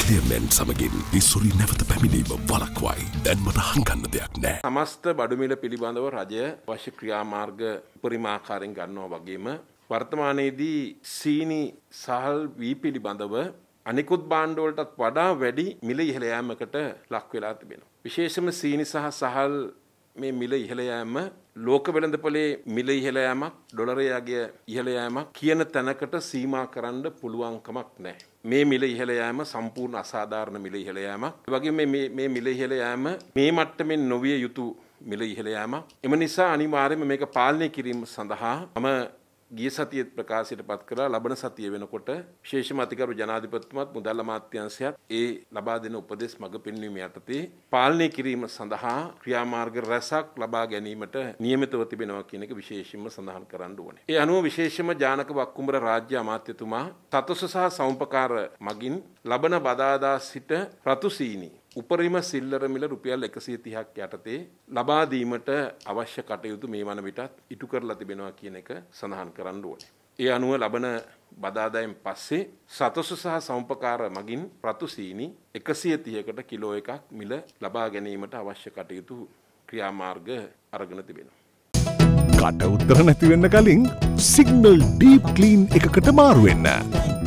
ක්ලියර්ලෙන් සමගින් ඉස්සුරි නැවත පැමිණීම වළක්වයි. දැන් මට හංගන්න දෙයක් නෑ. සමස්ත බඩු මිල පිළිබඳව රජය අවශ්‍ය ක්‍රියාමාර්ග උපරිම ආකාරයෙන් ගන්නවා වගේම වර්තමානයේදී සීනි සහල් වී පිළිබඳව අනිකුත් භාණ්ඩ වලටත් වඩා වැඩි මිල ඉහළ යාමකට ලක් වෙලා තිබෙනවා. විශේෂයෙන්ම සීනි සහ සහල් මේ මිල ඉහළ යාම ලෝක වෙළඳපොලේ මිල ඉහළ යාමක් ඩොලරයගේ ඉහළ යාමක් කියන තැනකට සීමා කරන්න පුළුවන් කමක් නැහැ. මේ මිල ඉහළ යාම සම්පූර්ණ අසාධාරණ මිල ඉහළ යාමක්. ඒ වගේම මේ මිල ඉහළ යාම මේ මට්ටමින් නොවිය යුතු මිල ඉහළ යාමක්. එම නිසා අනිවාර්යයෙන්ම මේක පාලනය කිරීම සඳහා ගිය සතියේ ප්‍රකාශයට පත් කළා. ලබන සතිය වෙනකොට විශේෂම අතිගරු ජනාධිපතිතුමත් මුදල් අමාත්‍යාංශයත් ඒ ලබා දෙන උපදෙස් මඟ පෙන්වීම යටතේ පාලනය කිරීම සඳහා ක්‍රියාමාර්ග රැසක් ලබා ගැනීමට නියමිතව තිබෙනවා කියන එක විශේෂයෙන්ම සඳහන් කරන්න ඕනේ. ඒ අනුව විශේෂම ජානක වක්කුඹර රාජ්‍ය අමාත්‍යතුමා තතොස සහ සෞම්පකාර මගින් ලබන බදාදා සිට රතු සීනි උපරිම සිල්ලර මිල රුපියල් 130ක් යටතේ ලබා දීමට අවශ්‍ය කටයුතු මේ වන විටත් ඉටු කරලා තිබෙනවා කියන එක සඳහන් කරන්න ඕනේ. ඒ අනුව ලබන බදාදායෙන් පස්සේ සතොස සහ සෞම්පකාර මගින් රතු සීනි 130කට කිලෝ එකක් මිල ලබා ගැනීමට අවශ්‍ය කටයුතු ක්‍රියාමාර්ග අරගෙන තිබෙනවා. කට උතර නැති වෙන්න කලින් සිග්නල් ඩීප් ක්ලීන් එකකට මාරු වෙන්න.